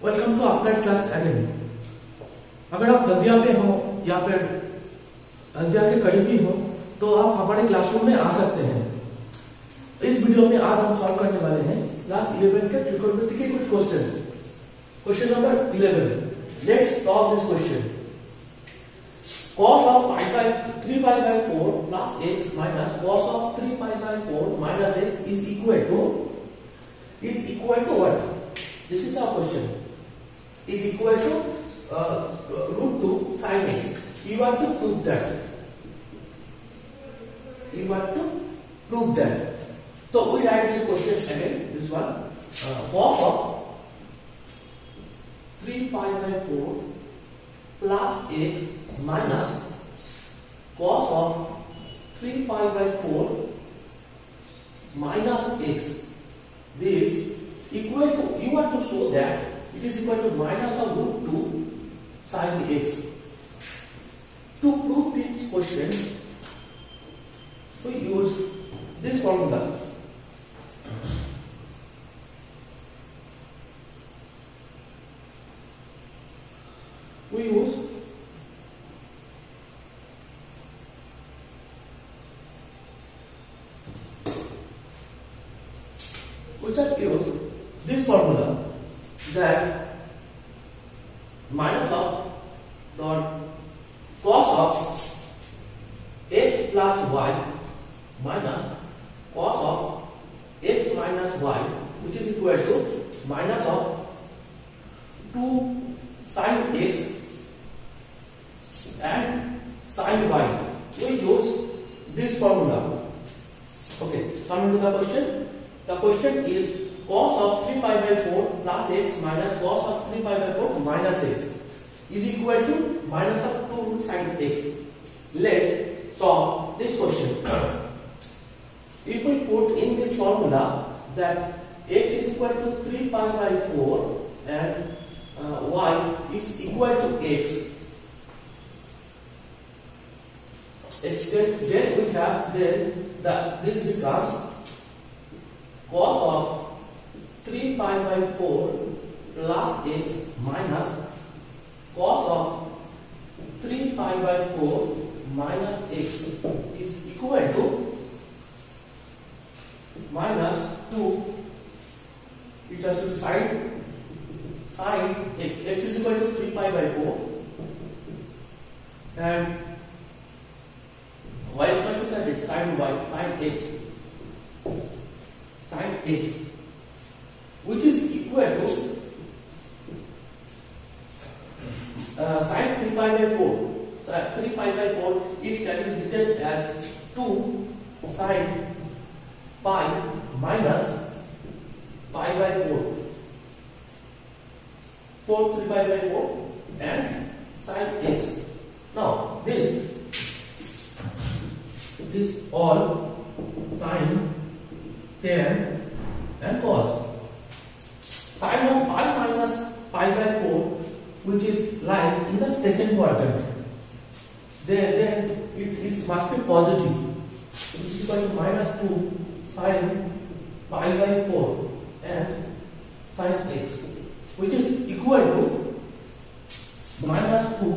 Welcome to Upbright class again. अगर आप नदिया पे हो या फिर नदिया के करीबी हो तो आप हमारे क्लासरूम में आ सकते हैं। इस वीडियो में आज हम सॉल्व करने वाले हैं क्लास 11 के ट्रिगोनोमेट्री के कुछ questions. Question number 11, let's solve this question. cos of pi by 3 pi by 4 plus x minus cos of 3 pi by 4 minus x is equal to what? This is our question. Is equal to root 2 sin x. You want to prove that. So we write this question again. This one, cos of 3 pi by 4 plus x minus cos of 3 pi by 4 minus x. This equal to, you want to show that it is equal to minus of root 2 sin x. To prove this question, we use this formula. We use this formula, that minus of cos of x plus y minus cos of x minus y, which is equal to minus of 2 sin x and sin y. We use this formula. Okay, coming to the question. The question is cos of 3 pi by 4 plus x minus cos of 3 pi by 4 minus x is equal to minus of 2 sin x. Let's solve this question. If we put in this formula that x is equal to 3 pi by 4 and y is equal to x, then we have this becomes cos of 3 pi by 4 plus x minus cos of 3 pi by 4 minus x is equal to minus 2. It has to be sin x. X is equal to 3 pi by 4 and y is equal to sin y, sin x, which is equal to sin 3 pi by 4. 3 pi by 4, it can be written as 2 sin pi minus pi by 4. 3 pi by 4 and sin x. Now this all sin, tan and cos. Sin of pi minus pi by 4, which is lies in the second quadrant, then it must be positive, which is equal to minus 2 sin pi by 4 and sin x, which is equal to minus 2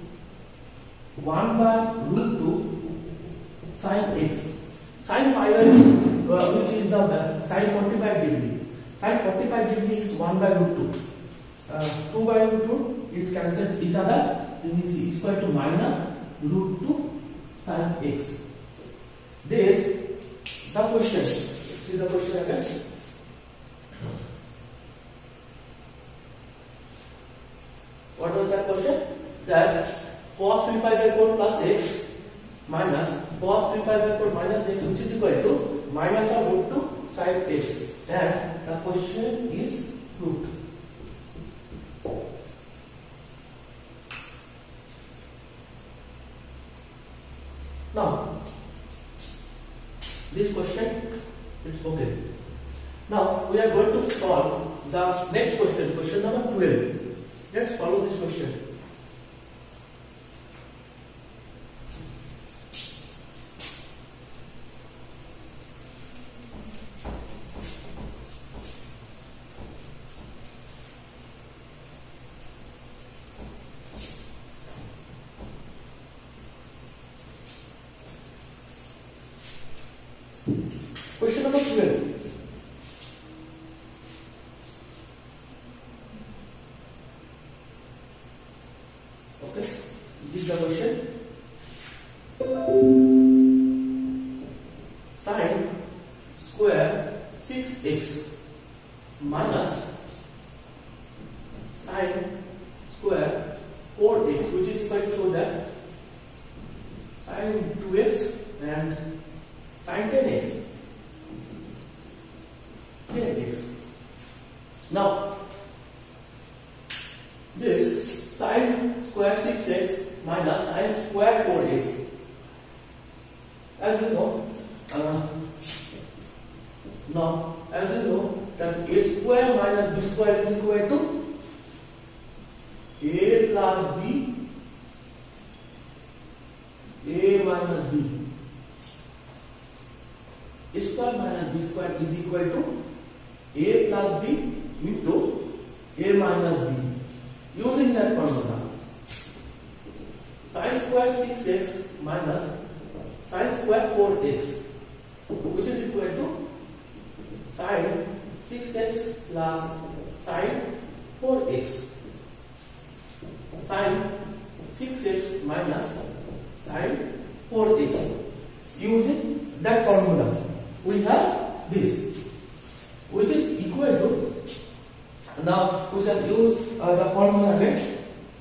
1 by root 2 sin x. Sin pi by 2, which is the sin 45 degree. Sin 45 degree is 1 by root 2. 2 by root 2, it cancels each other. Then is equal to minus root 2 sin x. This the question. See the question again. What was that question? That cos 3 pi by 4 plus x minus cos 3 pi by 4 minus x, which is equal to minus of root 2 sin x, and the question is proved. Now this question is okay. Now we are going to solve the next question, question number 12. Let's follow this question. Question number 12. Okay, this is the question. Sine square 6x minus sine square 4x, which is equal to, so that sine 2x and sine 10x. Now, this sine square 6x minus sine square 4x, as you know, now as you know that a square minus b square is equal to a plus b, a minus b. A square minus b square is equal to a plus b into a minus b. Using that formula, sine square 6x minus sine square 4x, which is equal to sine 6x plus sine 4x. Sine 6x minus sine 4x. Using that formula, we have this, which is equal to, now we shall use the formula again.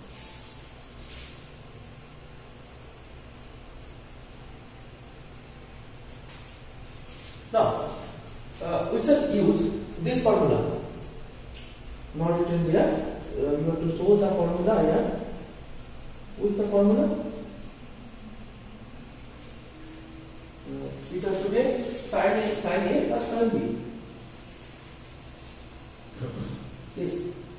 Now we shall use this formula. Not written there. You have to show the formula here. With the formula, it has to be sine A plus sine B. Yes.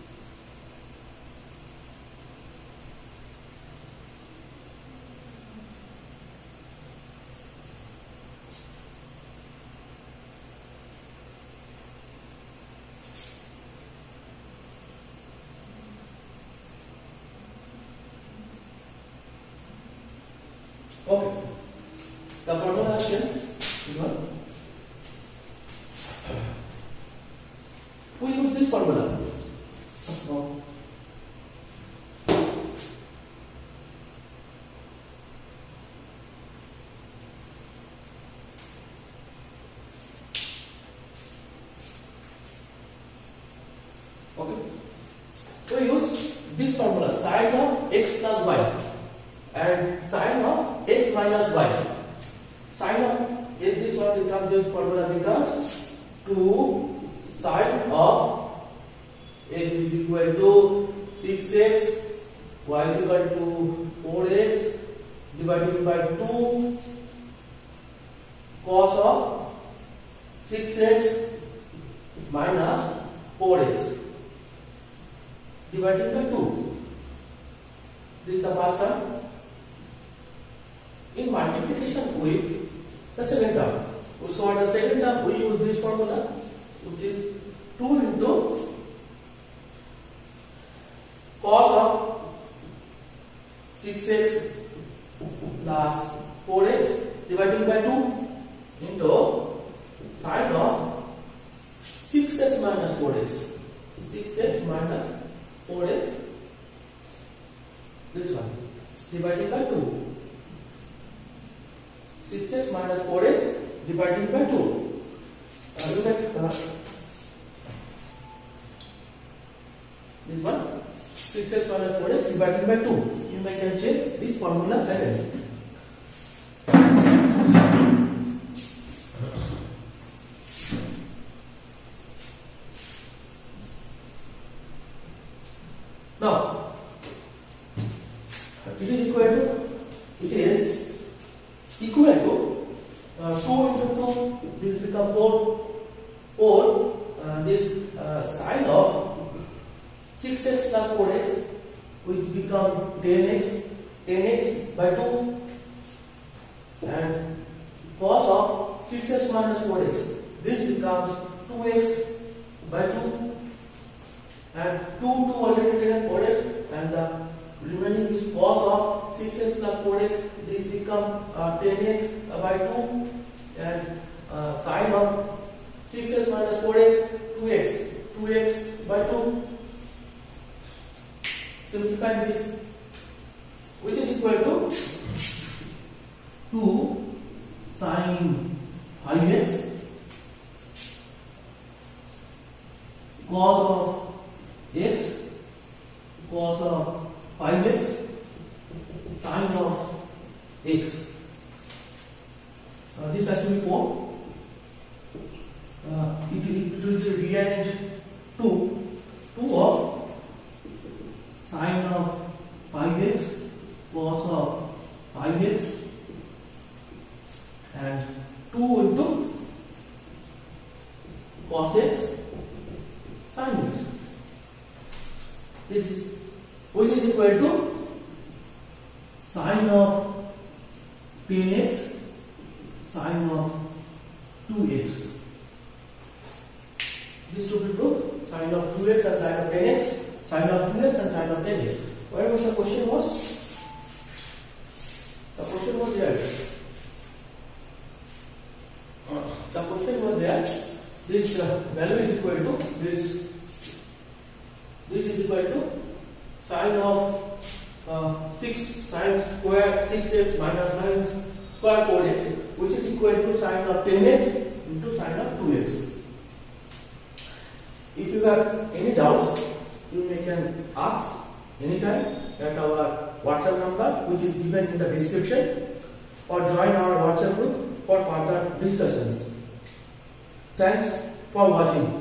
Okay. The formula is here. We use this formula. Okay. We use this formula, sine of x plus y and sine of x minus y. Sine of, if this one becomes, this formula becomes 2 sine of x is equal to 6x, y is equal to 4x divided by 2 cos of 6x minus 4x divided by 2. This is the first term. In multiplication with the second term. So for the second term, we use this formula, which is 2 into cos of 6x plus 4x divided by 2 into sine of 6x minus 4x. 6x minus 4x, this one, divided by 2. 6x minus 4x divided by 2. Look at this one, 6x minus 4x divided by 2. You may can change this formula again. Now, it is equal to 2 into 2, this becomes 4, this sine of 6x plus 4x, which become 10x by 2, and cos of 6x minus 4x, this becomes 2x by 2, and 2 already taken 4x, and the remaining is cos of 6x plus 4x, this become 10x by 2, and sine of 6x minus 4x, 2x by 2. Simplify this, which is equal to 2 sine 5x cos of x cos of 5x sine of x. This has to be 4. It will be rearranged 2 of sine of 5x cos of 5x and 2 into cos x sin x. This is which is equal to sine of 10x sine of 2x. This should be true. Sine of 2x and sine of 10x, sine of 2x and sine of 10x. Where was the question was? The question was there. The question was there. This value is equal to this. This is equal to sine of 6 sine square 6x minus sine square 4x, which is equal to sine of 10x into sine of 2x. If you have any doubts, you can ask anytime at our WhatsApp number, which is given in the description, or join our WhatsApp group for further discussions. Thanks for watching.